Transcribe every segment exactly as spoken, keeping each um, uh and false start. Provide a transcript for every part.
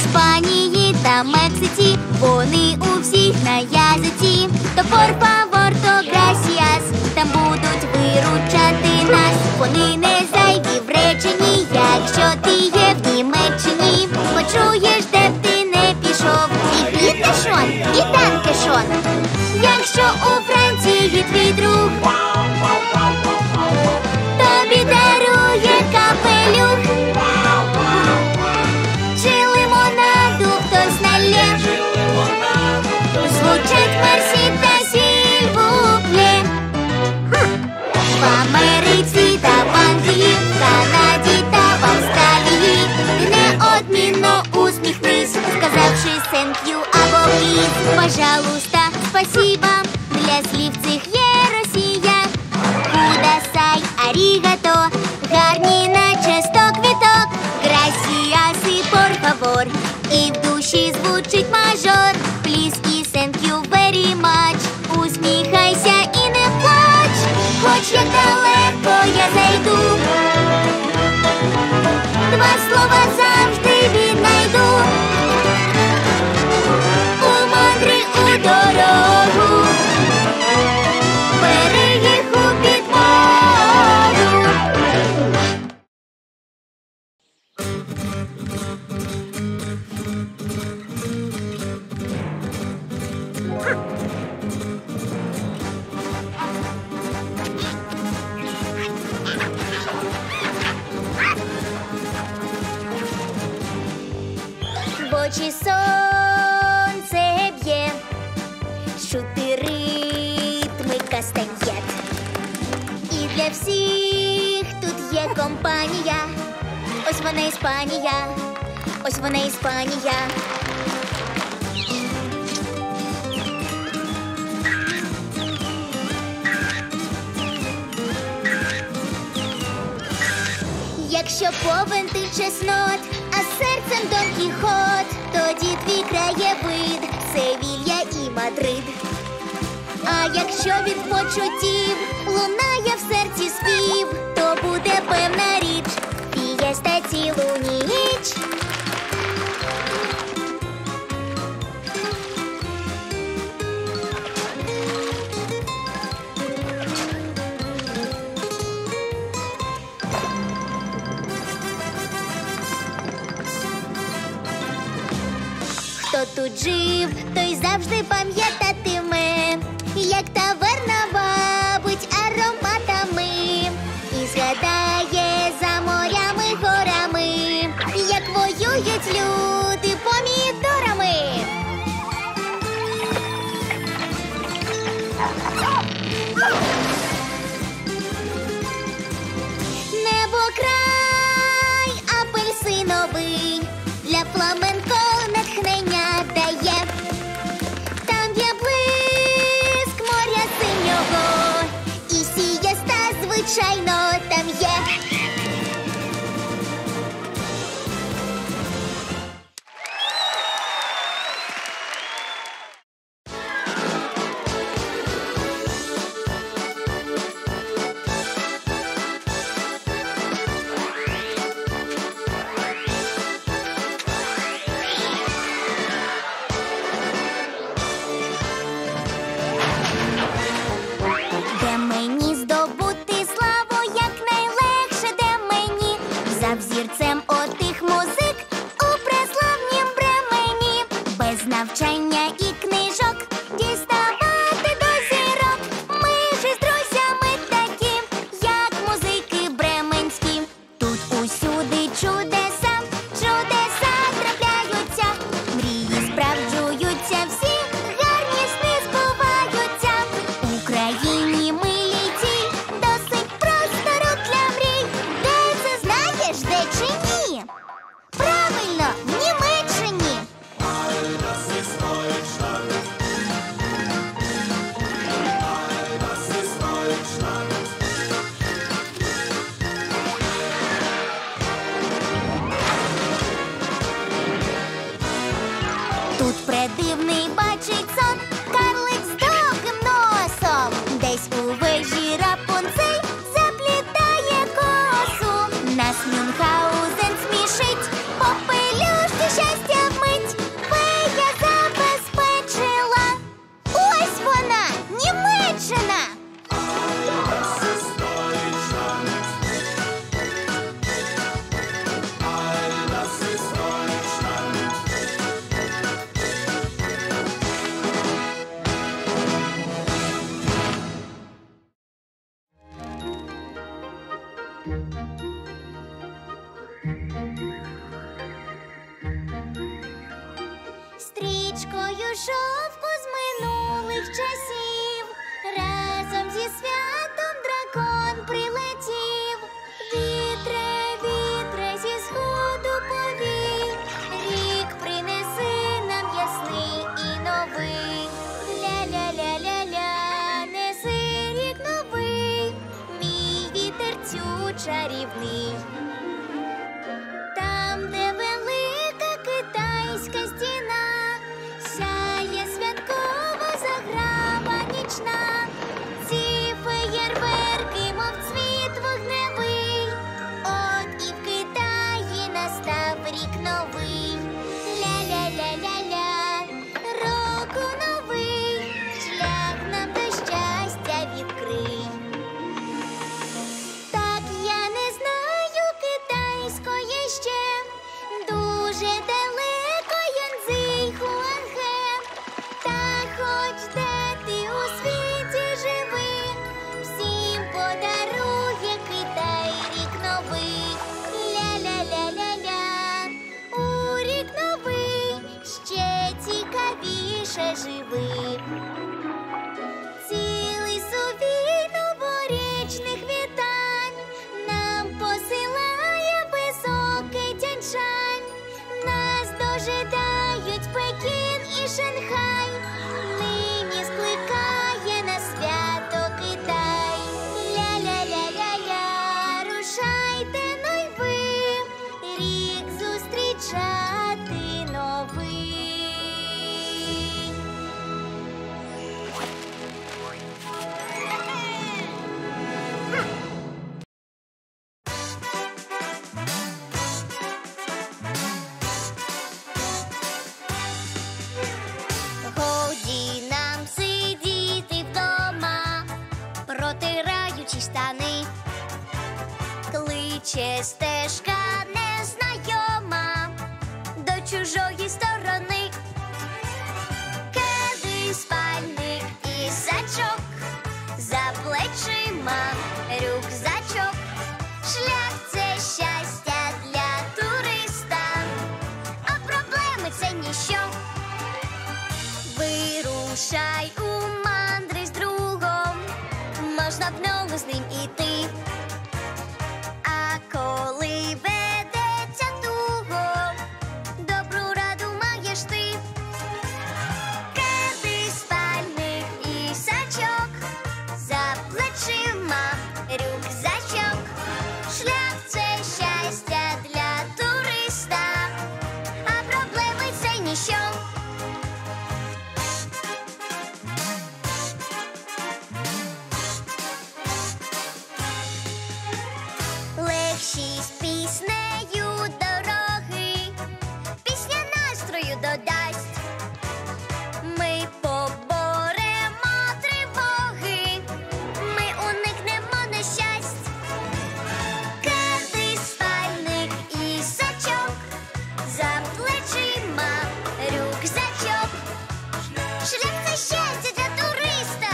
Іспанії та Мексиці, вони у всіх на язиці. То por favor, то gracias, там будуть виручати нас. Вони не зайві в реченні, якщо ти є в Німеччині. Почуєш, де б ти не пішов, і бітешон, і танкешон. Якщо у Франції твій друг тобі дарує капелюх, чи лимонаду хтось налє, звучить мерсі та сільвуплє. В Америці та в Англії, в Канаді та в Австралії ти неодмінно усміхнись, сказавши thank you або please. Пожалуйста, спасибо, для слів цих є Росія. Кудасай, арігато, гарні наче сто квіток. Gracias і por favor, і в душі звучить мажор. Please і thank you very much. Усміхайся і не плач, хоч як далеко я зайду, два слова завжди віднайду. У мандрі у дорогу, бери їх у підмогу. В очі сонце б'є, чути ритми кастаньєт. І для всіх тут є компанія. Ось вона Іспанія, ось вона Іспанія. Якщо повен ти чеснот, а серцем Дон Кіхот, тоді твій краєвид Севілья і Мадрид. А якщо від почуттів лунає в серці спів, то буде певна річ фієста цілу ніч. Хто тут жив, той завжди пам'ятатиме, як таверна вабить ароматами, і згадає за морями, горами, як воюють люди помідорами. Небо край апельсиновий, для фламенко натхнення дає. Там є блиск моря синього, і сієста, звичайно, там є. Де мені здобути славу якнайлегше, де мені за взірцем отих музик у преславнім Бремені, без навчання і книжок діставати до зірок. Ми ж із друзями такі, як музики бременські. Тут усюди чудеса, чудеса трапляються, мрії справджуються всі, гарні сни збуваються. Україні милій цій досить простору для мрій. Де це знаєш, де чи ні? Правильно, в Німеччині. Тут предивний бачить сон карлик з довгим носом, десь у вежі Рапунцель заплітає косу. Нас Мюнхгаузен смішить, попелюшки щастя вмить. річкою шовку з минулих часів. Разом зі святом дракон прилетів. Вітре, вітре, зі сходу повій, рік принеси нам ясний і новий. Ля-ля-ля-ля-ля, неси рік новий, мій вітерцю чарівний. Там, де велика китайська стіна, сяє святкова заграва нічна. Ці феєрверки, мов цвіт вогневий, от і в Китаї настав рік новий. Ля-ля-ля-ля-ля, року новий, шлях нам до щастя відкрий. Так я не знаю китайської ще, дуже далеко Янцзинь, Хуанхе. Та хоч де ти у світі живи, всім подарує Китай рік новий. Ля-ля-ля-ля-ля, у рік новий ще цікавіше живи. Цілий сувій новорічних вітань нам посилає високий Тяньшань. Нас дожидають Пекін і Шанхай, нині скликає на свято Китай. Ля-ля-ля-ля-ля, рушайте, но й ви, рік зустрічати новий. Годі нам сидіти вдома, протираючи штани, кличе стежка незнайома до чужої сторони. Кеди, спальник і сачок, за плечима рюкзачок. Шлях – це щастя для туриста, а проблеми – це ніщо. Вирушай у мандри з другом, можна в ногу з ним іти. А коли ведеться туго, добру раду маєш ти. Кеди, спальник і сачок, за плечима рюкзачок. Шлях – це щастя для туриста, а проблеми – це ніщо. Легші з піснею дороги, пісня настрою додасть. Ми поборемо тривоги, ми уникнемо нещасть. Кеди, спальник і сачок, за плечима рюкзачок. Шлях – це щастя для туриста,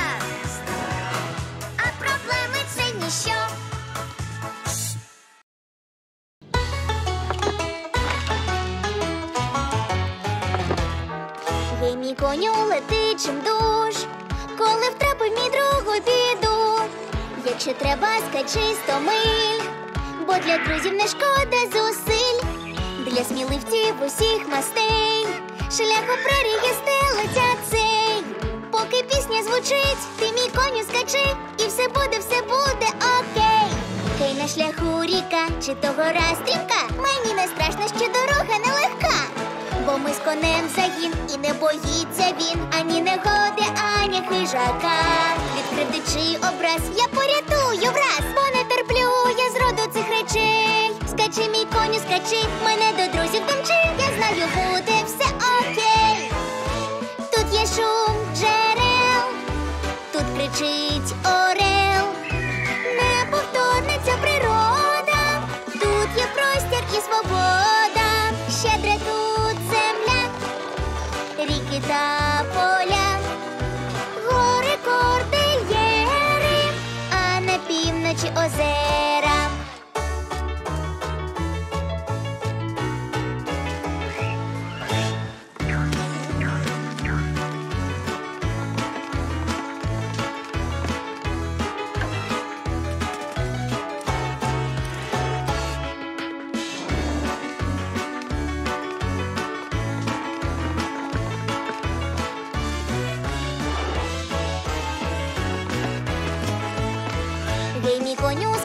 а проблеми – це ніщо. Гей, мій коню, лети чим душ, коли втрапив мій друг у біду. Якщо треба, скачи сто миль, бо для друзів не шкода зусиль. Для сміливців усіх мастей шлях у прерії стелиться цей. Поки пісня звучить, ти, мій коню, скачи, і все буде, все буде окей. Хей, на шляху ріка, чи то гора стрімка, мені не страшно, що дорога нелегка. Бо ми з конем загін, і не боїться він ані негоди, ані хижака. Відкриваючи образ, я порятую враз, бо не терплю я зроду цих речей. Скачи, мій коню, скачи, мене до друзів домчи, я знаю, буде все окей. Тут є шум джерел, тут кричить орел, неповторна ця природа, тут є простір і свобода. Щедра тут земля, ріки та поля, гори, кордильєри, а на півночі озера.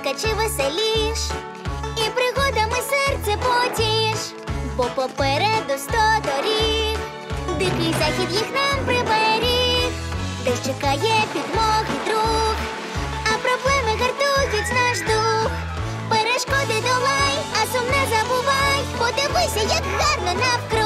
чи веселіш, і пригодами серце потіш, бо попереду сто доріг, дикий захід їх нам приберіг, де чекає підмоги друг, а проблеми гартують наш дух. Перешкоди долай, а сум не забувай, подивися, як гарно навкруг.